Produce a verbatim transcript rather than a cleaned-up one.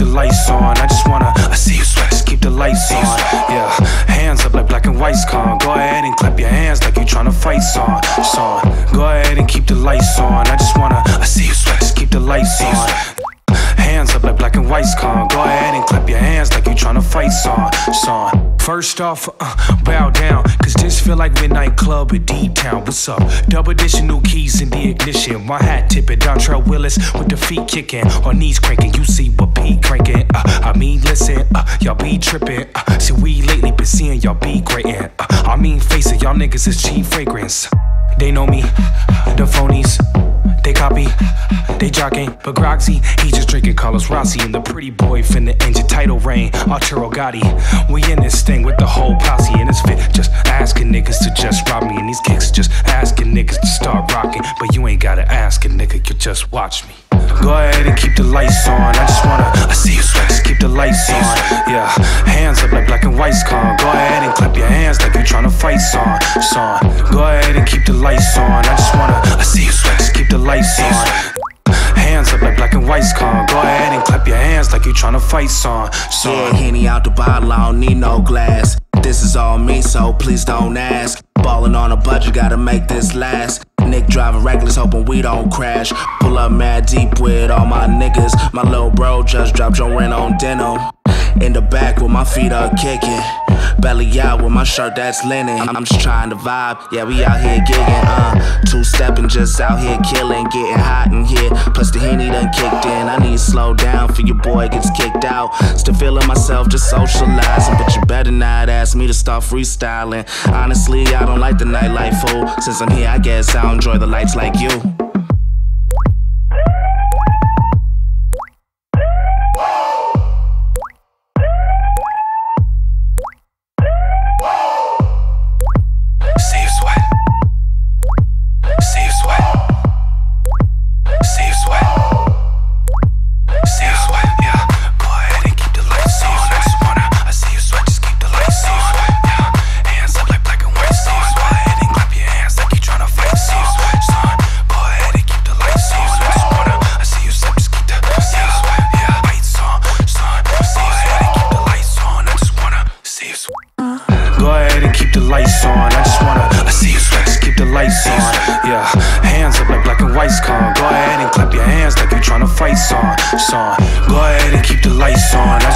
the lights on. I just wanna, I see you sweat, just keep the lights on. Yeah, hands up like black and white's con. Go ahead and clap your hands like you tryna fight song. Song. Go ahead and keep the lights on. I just wanna, I see you sweat, just keep the lights on. Hands up like black and white's con. Go ahead and clap your hands like you tryna fight song. Song. First off, uh, bow down, cause this feel like midnight club at D-Town. What's up? Double additional keys in the ignition. My hat tipping down Trail Willis with the feet kicking, or knees cranking. You see what P cranking. Uh, I mean, listen, uh, y'all be tripping. Uh, see, we lately been seeing y'all be grating. Uh, I mean, face it, y'all niggas is cheap fragrance. They know me, the phonies. They copy, they jocking, but Groxy, he just drinking Carlos Rossi. And the pretty boy finna engine title reign, Arturo Gotti. We in this thing with the whole posse, and it's fit just asking niggas to just rob me. And these kicks just asking niggas to start rocking. But you ain't gotta ask a nigga, you just watch me. Go ahead and keep the lights on. I just wanna, I see you sweat, just keep the lights on. Yeah, hands up like black and white's con. Go ahead and clap your hands like you tryna fight song. Song. Go ahead and keep the lights on. I just wanna, I see you sweat, just keep the lights on. Hands up like black and white's con. Go ahead and clap your hands like you tryna fight song. Song. Yeah, Henny out the bottle, I don't need no glass. This is all me, so please don't ask. Ballin' on a budget, gotta make this last. Nick driving reckless, hoping we don't crash. Pull up mad deep with all my niggas. My little bro just dropped your rent on denim. In the back with my feet up kicking. Belly out with my shirt that's linen. I'm just trying to vibe, yeah, we out here gigging. Uh, two-stepping, just out here killing. Getting hot in here, plus the Henny done kicked in. I need to slow down for your boy gets kicked out. Still feeling myself, just socializing. But you better not ask me to start freestyling. Honestly, I don't like the nightlife, fool. Since I'm here, I guess I don't enjoy the lights like you. Lights on, I just wanna, I see you sweat, just keep the lights on. Yeah, hands up like black and white's con. Go ahead and clap your hands like you tryna fight song. Song. Go ahead and keep the lights on. I